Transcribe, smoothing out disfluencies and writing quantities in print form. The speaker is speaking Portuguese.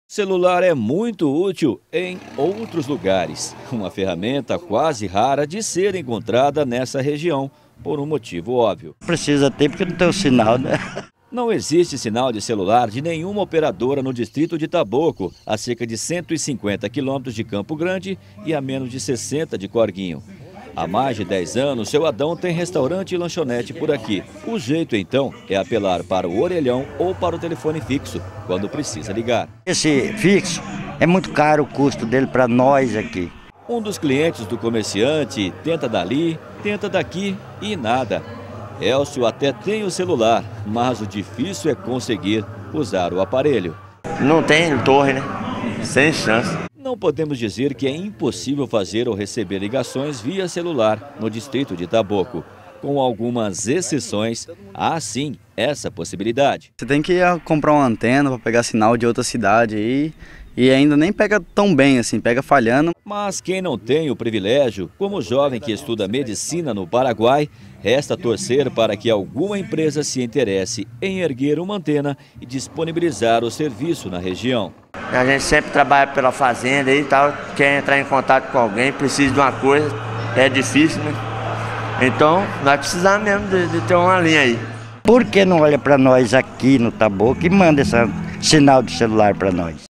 Celular é muito útil em outros lugares. Uma ferramenta quase rara de ser encontrada nessa região, por um motivo óbvio. Precisa ter porque não tem o sinal, né? Não existe sinal de celular de nenhuma operadora no distrito de Taboco, a cerca de 150 quilômetros de Campo Grande e a menos de 60 de Corguinho. Há mais de 10 anos, seu Adão tem restaurante e lanchonete por aqui. O jeito, então, é apelar para o orelhão ou para o telefone fixo, quando precisa ligar. Esse fixo é muito caro o custo dele para nós aqui. Um dos clientes do comerciante tenta dali, tenta daqui e nada. Elcio até tem o celular, mas o difícil é conseguir usar o aparelho. Não tem torre, né? Sem chance. Não podemos dizer que é impossível fazer ou receber ligações via celular no distrito de Taboco. Com algumas exceções, há sim essa possibilidade. Você tem que comprar uma antena para pegar sinal de outra cidade aí, e ainda nem pega tão bem assim, pega falhando. Mas quem não tem o privilégio, como o jovem que estuda medicina no Paraguai, resta torcer para que alguma empresa se interesse em erguer uma antena e disponibilizar o serviço na região. A gente sempre trabalha pela fazenda e tal, quer entrar em contato com alguém, precisa de uma coisa, é difícil, né? Então, vai precisar mesmo de ter uma linha aí. Por que não olha para nós aqui no Taboco e manda esse sinal de celular para nós?